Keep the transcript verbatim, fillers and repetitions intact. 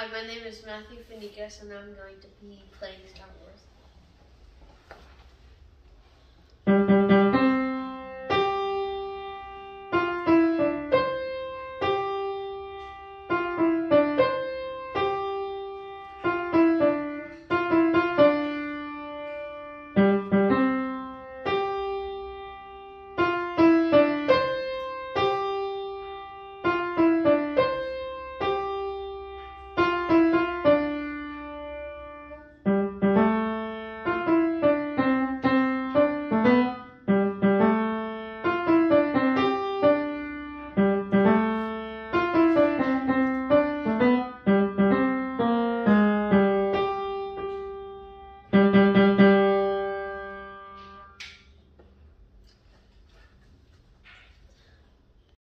Hi, my name is Matthew Fanikos, and I'm going to be playing Star Wars.